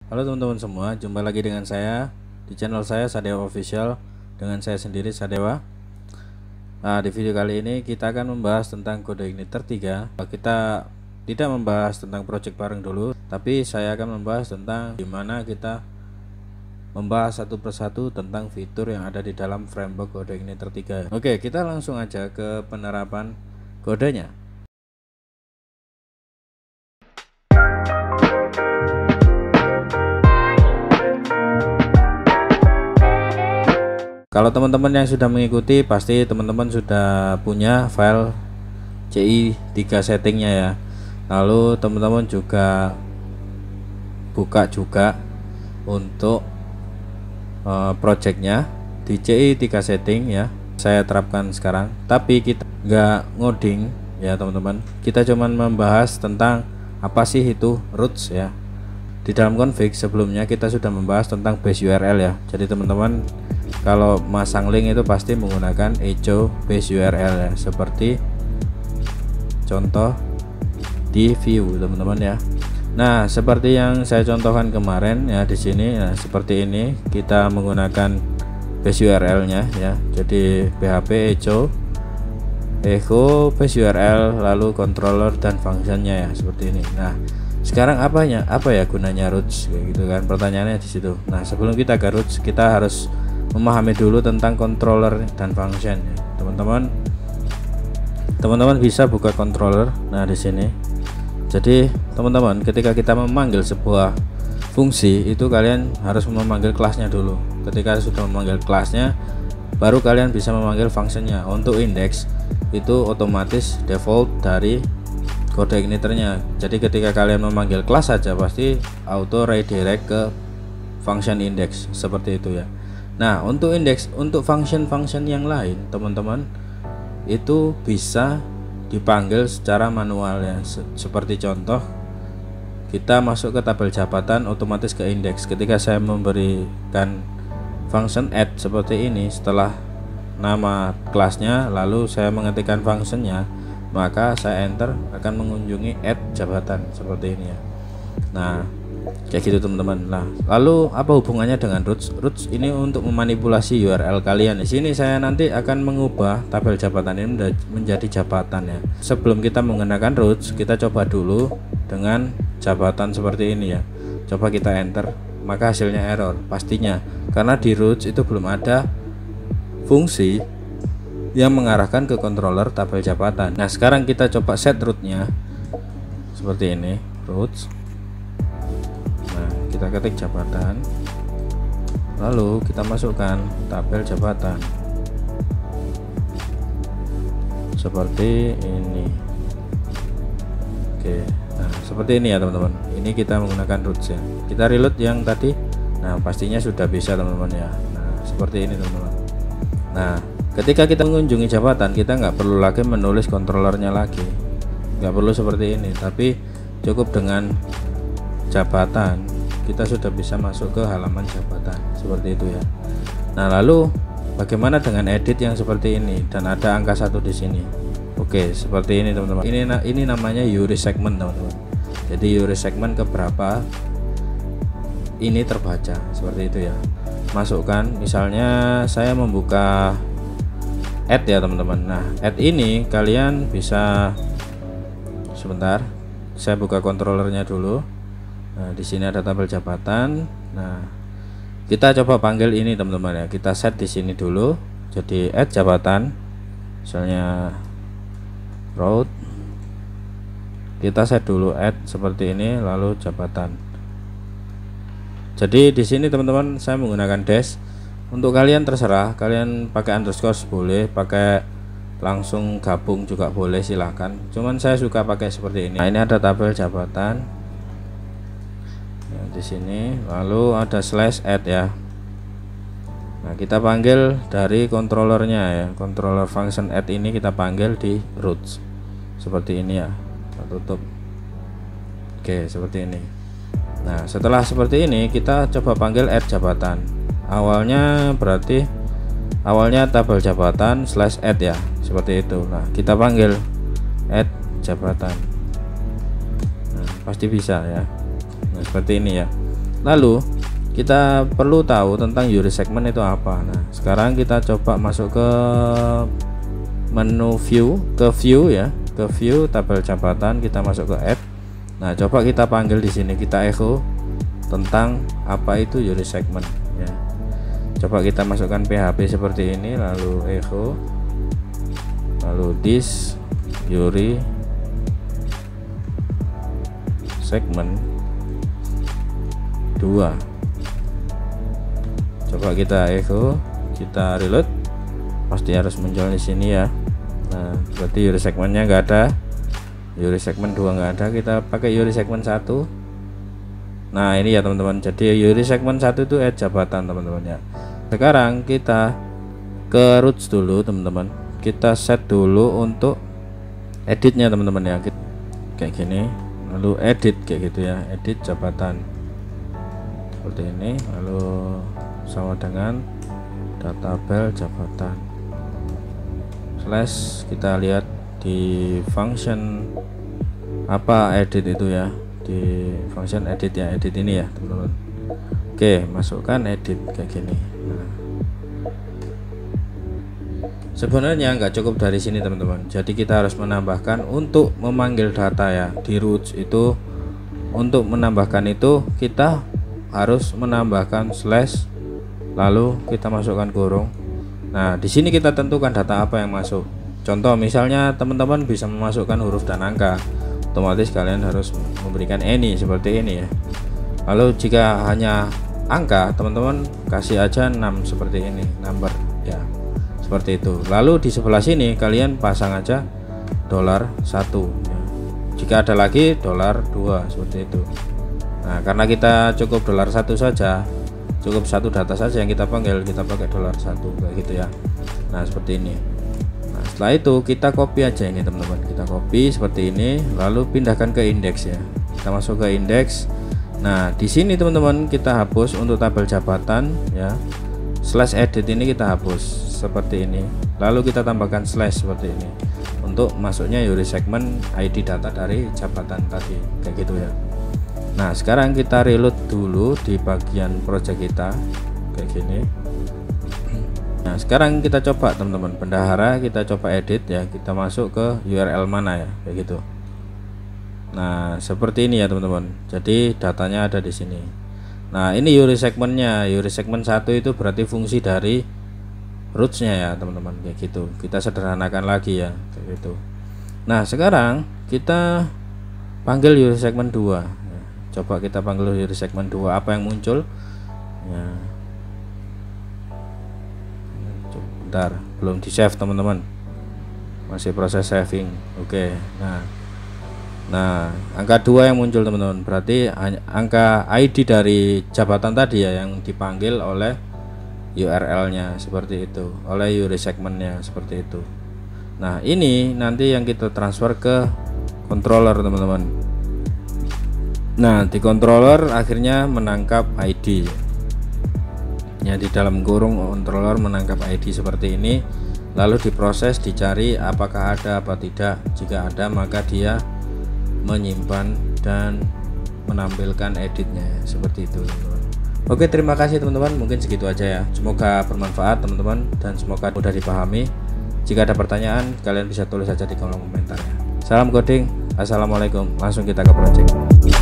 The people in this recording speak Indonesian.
Halo teman-teman semua, jumpa lagi dengan saya di channel saya Sadewa Official, dengan saya sendiri Sadewa. Nah, di video kali ini kita akan membahas tentang kode igniter 3. Kita tidak membahas tentang project bareng dulu, tapi saya akan membahas tentang gimana kita membahas satu persatu tentang fitur yang ada di dalam framework kode igniter 3. Oke, kita langsung aja ke penerapan kodenya. Kalau teman-teman yang sudah mengikuti, pasti teman-teman sudah punya file CI3 settingnya ya. Lalu teman-teman juga buka juga untuk projectnya di CI3 setting ya. Saya terapkan sekarang, tapi kita nggak ngoding ya teman-teman. Kita cuman membahas tentang apa sih itu roots ya. Di dalam config sebelumnya kita sudah membahas tentang base URL ya. Jadi teman-teman kalau masang link itu pasti menggunakan echo base URL ya, seperti contoh di view teman-teman ya. Nah, seperti yang saya contohkan kemarin ya di sini. Nah, seperti ini kita menggunakan base URL-nya ya. Jadi php echo base URL lalu controller dan functionnya ya, seperti ini. Nah, sekarang apa ya gunanya roots kayak gitu kan, pertanyaannya di situ. Nah, sebelum kita ke roots, kita harus memahami dulu tentang controller dan function ya. Teman-teman bisa buka controller. Nah, di sini. Jadi, teman-teman, ketika kita memanggil sebuah fungsi, itu kalian harus memanggil kelasnya dulu. Ketika sudah memanggil kelasnya, baru kalian bisa memanggil functionnya. Untuk index itu otomatis default dari kode igniternya. Jadi ketika kalian memanggil kelas saja pasti auto redirect ke function index, seperti itu ya. Nah, untuk index, untuk function yang lain teman-teman itu bisa dipanggil secara manual ya. Seperti contoh, kita masuk ke tabel jabatan, otomatis ke index. Ketika saya memberikan function add seperti ini, setelah nama kelasnya lalu saya mengetikkan functionnya, maka saya enter akan mengunjungi add jabatan seperti ini ya. Nah, kayak gitu teman-teman. Nah, lalu apa hubungannya dengan roots? Roots ini untuk memanipulasi URL kalian. Di sini saya nanti akan mengubah tabel jabatan ini menjadi jabatan ya. Sebelum kita menggunakan roots, kita coba dulu dengan jabatan seperti ini ya. Coba kita enter, maka hasilnya error pastinya, karena di roots itu belum ada fungsi yang mengarahkan ke controller tabel jabatan. Nah, sekarang kita coba set rootnya seperti ini, roots. Nah, kita ketik jabatan, lalu kita masukkan tabel jabatan seperti ini. Oke, nah seperti ini ya teman-teman. Ini kita menggunakan roots ya. Kita reload yang tadi. Nah, pastinya sudah bisa teman-teman ya. Nah, seperti ini teman-teman. Nah, ketika kita mengunjungi jabatan, kita nggak perlu lagi menulis kontrolernya lagi, nggak perlu seperti ini, tapi cukup dengan jabatan kita sudah bisa masuk ke halaman jabatan seperti itu ya. Nah, lalu bagaimana dengan edit yang seperti ini dan ada angka 1 di sini? Oke, seperti ini teman-teman. Ini namanya URI segment teman-teman. Jadi URI segment keberapa ini terbaca seperti itu ya. Masukkan, misalnya saya membuka add ya teman-teman. Nah, add ini kalian bisa, sebentar, saya buka controllernya dulu. Nah, di sini ada tabel jabatan. Nah, kita coba panggil ini teman-teman ya. Kita set di sini dulu. Jadi add jabatan, misalnya route. Kita set dulu add seperti ini, lalu jabatan. Jadi di sini teman-teman saya menggunakan dash. Untuk kalian terserah, kalian pakai underscore boleh, pakai langsung gabung juga boleh, silahkan. Cuman saya suka pakai seperti ini. Nah, ini ada tabel jabatan. Nah, di sini lalu ada slash add ya. Nah, kita panggil dari controllernya ya. Controller function add ini kita panggil di roots seperti ini ya. Kita tutup. Oke, seperti ini. Nah, setelah seperti ini kita coba panggil add jabatan. Awalnya berarti awalnya tabel jabatan slash add ya, seperti itu. Nah, kita panggil add jabatan. Nah, pasti bisa ya. Nah, seperti ini ya. Lalu kita perlu tahu tentang URI segment itu apa. Nah, sekarang kita coba masuk ke menu view, ke view ya, ke view tabel jabatan, kita masuk ke add. Nah, coba kita panggil di sini, kita echo tentang apa itu URI segment ya. Coba kita masukkan PHP seperti ini, lalu echo, lalu this URI segment 2. Coba kita echo, kita reload, pasti harus muncul di sini ya. Nah, berarti URI segmentnya nggak ada, URI segment 2 nggak ada, kita pakai URI segment 1. Nah, ini ya teman-teman, jadi URI segment 1 itu add jabatan teman-teman ya. Sekarang kita ke roots dulu teman-teman, kita set dulu untuk editnya teman-teman ya, kayak gini, lalu edit kayak gitu ya, edit jabatan seperti ini, lalu sama dengan databel jabatan slash, kita lihat di function apa edit itu ya, di function edit ya, edit ini ya teman-teman. Oke, masukkan edit kayak gini. Nah, sebenarnya nggak cukup dari sini teman-teman, jadi kita harus menambahkan untuk memanggil data ya di roots itu. Untuk menambahkan itu kita harus menambahkan slash, lalu kita masukkan kurung. Nah, di sini kita tentukan data apa yang masuk. Contoh misalnya teman-teman bisa memasukkan huruf dan angka, otomatis kalian harus memberikan any seperti ini ya. Lalu jika hanya angka, teman-teman kasih aja 6 seperti ini, number ya, seperti itu. Lalu di sebelah sini kalian pasang aja $1 ya. Jika ada lagi $2 seperti itu. Nah, karena kita cukup $1 saja, cukup satu data saja yang kita panggil, kita pakai $1 kayak gitu ya. Nah, seperti ini. Nah, setelah itu kita copy aja ini teman-teman, kita copy seperti ini, lalu pindahkan ke indeks ya. Kita masuk ke indeks. Nah, di sini teman-teman kita hapus untuk tabel jabatan ya, slash edit ini kita hapus seperti ini, lalu kita tambahkan slash seperti ini untuk masuknya URI segment ID data dari jabatan tadi kayak gitu ya. Nah, sekarang kita reload dulu di bagian project kita kayak gini. Nah, sekarang kita coba teman-teman, bendahara kita coba edit ya, kita masuk ke URL mana ya kayak gitu. Nah, seperti ini ya teman-teman, jadi datanya ada di sini. Nah, ini URI segmentnya, URI segment 1 itu berarti fungsi dari rootsnya ya teman-teman kayak gitu. Kita sederhanakan lagi ya kayak gitu. Nah, sekarang kita panggil URI segment 2. Coba kita panggil URI segment 2, apa yang muncul ya. Bentar, belum di save teman-teman, masih proses saving. Oke. Nah, angka 2 yang muncul teman-teman, berarti angka ID dari jabatan tadi ya yang dipanggil oleh URL nya seperti itu, oleh URI segmentnya seperti itu. Nah, ini nanti yang kita transfer ke controller teman-teman. Nah, di controller akhirnya menangkap ID ya, di dalam kurung controller menangkap ID seperti ini, lalu diproses, dicari apakah ada apa tidak. Jika ada maka dia menyimpan dan menampilkan editnya seperti itu teman-teman. Oke, terima kasih teman-teman, mungkin segitu aja ya, semoga bermanfaat teman-teman dan semoga mudah dipahami. Jika ada pertanyaan kalian bisa tulis saja di kolom komentar ya. Salam coding, assalamualaikum, langsung kita ke project.